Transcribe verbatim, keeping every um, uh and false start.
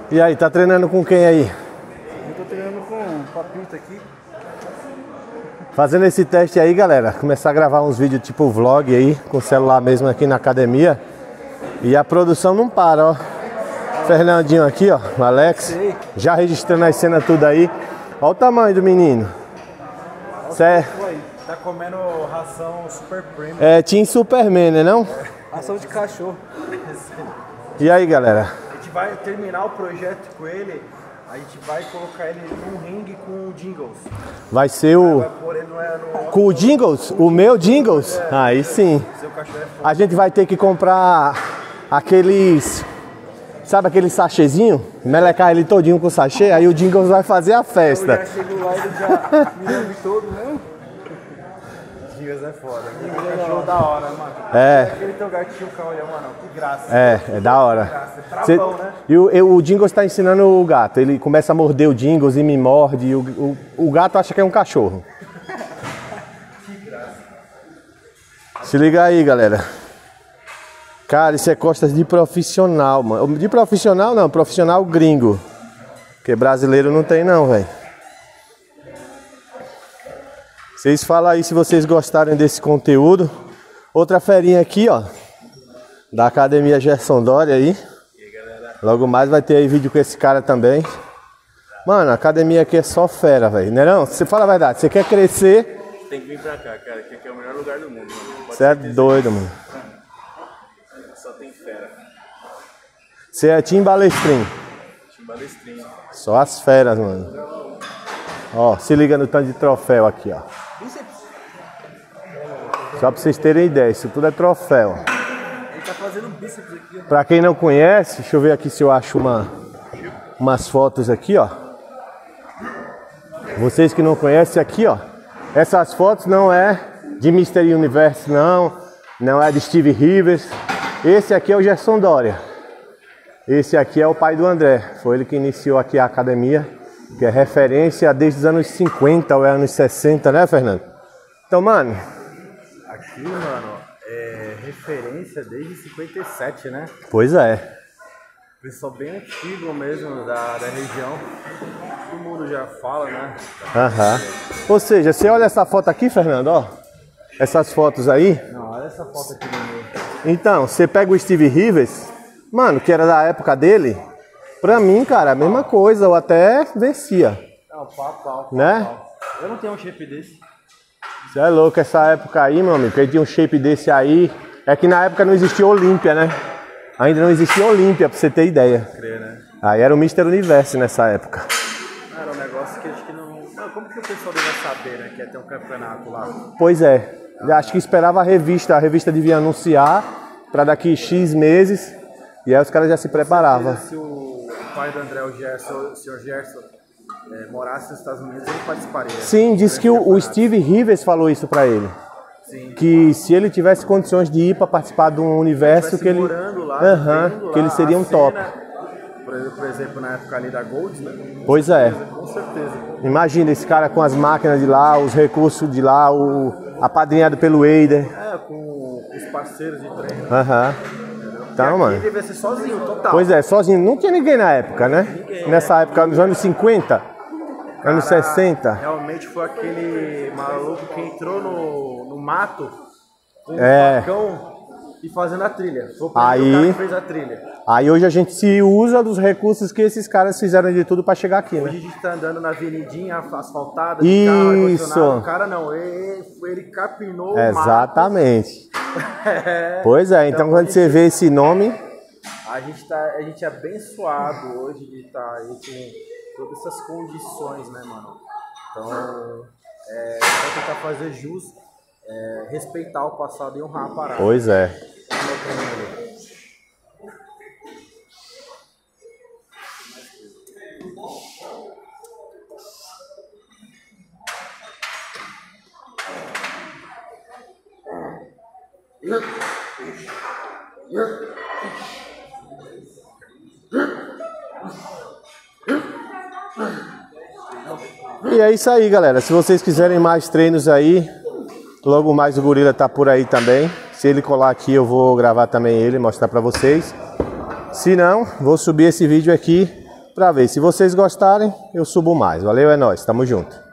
E aí, tá treinando com quem aí? Eu tô treinando com o Papito aqui. Fazendo esse teste aí, galera. Começar a gravar uns vídeos tipo vlog aí, com o celular mesmo aqui na academia. E a produção não para, ó. Fernandinho aqui, ó, o Alex. Sei. Já registrando as cenas tudo aí. Olha o tamanho do menino. Cê é... Tá comendo ração Super Premium. É Team Superman, né não? É. Ração de cachorro. E aí, galera? A gente vai terminar o projeto com ele. A gente vai colocar ele num ringue com o Jingles. Vai ser o... Vai pôr ele no, no... Com o Jingles? O meu Jingles? É. Aí sim. Seu cachorro é foda. A gente vai ter que comprar aqueles... Sabe aquele sachêzinho? Melecar ele todinho com sachê, aí o Jingles vai fazer a festa. Eu já chego lá e ele já me ouve todo, né? Jingles é foda. Jingles é cachorro da hora, mano. É. Aquele teu gatinho caulião, mano. Que graça. É, é da hora. Que graça. É travão, Cê... né? E o, eu, o Jingles tá ensinando o gato. Ele começa a morder o Jingles e me morde. E o, o, o gato acha que é um cachorro. Que graça. Se liga aí, galera. Cara, isso é costas de profissional, mano. De profissional não, profissional gringo. Porque brasileiro não tem não, velho. Vocês falam aí se vocês gostarem desse conteúdo. Outra ferinha aqui, ó. Da Academia Gerson Doria aí. E aí, galera? Logo mais vai ter aí vídeo com esse cara também. Mano, a academia aqui é só fera, velho. Não é não? Você fala a verdade, você quer crescer... Tem que vir pra cá, cara, que aqui é o melhor lugar do mundo. Você é doido, mano. Só tem fera. Você é Team Balestrin. Team Balestrin. Só as feras, mano. Ó, se liga no tanto de troféu aqui, ó. Só pra vocês terem ideia, isso tudo é troféu. Ele tá fazendo bíceps aqui, ó. Pra quem não conhece, deixa eu ver aqui se eu acho uma, umas fotos aqui, ó. Vocês que não conhecem aqui, ó. Essas fotos não é de mister Universe, não. Não é de Steve Rivers. Esse aqui é o Gerson Doria. Esse aqui é o pai do André. Foi ele que iniciou aqui a academia, que é referência desde os anos cinquenta ou é anos sessenta, né, Fernando? Então, mano... Aqui, mano, é referência desde cinquenta e sete, né? Pois é. Pessoal bem antigo mesmo da, da região. Todo mundo já fala, né? Aham. Ou seja, você olha essa foto aqui, Fernando, ó. Essas fotos aí. Não, olha essa foto aqui no meio. Então, você pega o Steve Rivers, mano, que era da época dele. Pra mim, cara, a mesma coisa, eu até vencia. Não, pau, pau, pau, né? Pau. Eu não tenho um shape desse. Você é louco, essa época aí, meu amigo, que tinha um shape desse aí. É que na época não existia Olímpia, né? Ainda não existia Olímpia, pra você ter ideia. Crer, né? Aí era o mister Universe nessa época. Era um negócio que acho que não... não... Como que o pessoal deve saber, né? Que ia ter um campeonato lá. Pois é. Acho que esperava a revista. A revista devia anunciar pra daqui X meses. E aí os caras já se preparavam. Se o pai do André, o Gerson, o senhor Gerson, é, morasse nos Estados Unidos, ele participaria. Sim, disse que o, o Steve Rivers falou isso pra ele. Sim. Que se ele tivesse condições de ir para participar de um universo que ele, morando lá, uhum, que ele seria um top. Por, por exemplo, na época ali da Gold, né? Pois é. Com certeza. Imagina esse cara com as máquinas de lá, os recursos de lá, o apadrinhado pelo Eider. É, com os parceiros de treino. Aham. Uhum. Então, mano. Ele devia ser sozinho, total. Pois é, sozinho. Não tinha ninguém na época, né? Ninguém, Nessa é. época, nos anos cinquenta, Cara, anos sessenta. Realmente foi aquele maluco que entrou no, no mato com um É. facão e fazendo a trilha. Foi o Aí, cara que fez a trilha. Aí hoje a gente se usa dos recursos que esses caras fizeram de tudo para chegar aqui, né? Hoje a gente tá andando na avenidinha asfaltada, de carro, Isso. O cara não, ele, ele capinou o Exatamente. É. Pois é, então, então quando você vê esse nome... A gente, tá, a gente é abençoado hoje de estar aí com todas essas condições, né, mano? Então, é, vai tentar fazer jus, é, respeitar o passado e honrar a parada. Pois é. E é isso aí, galera. Se vocês quiserem mais treinos aí, logo mais o Gorila tá por aí também. Se ele colar aqui, eu vou gravar também ele, mostrar pra vocês. Se não, vou subir esse vídeo aqui pra ver. Se vocês gostarem, eu subo mais. Valeu, é nóis. Tamo junto.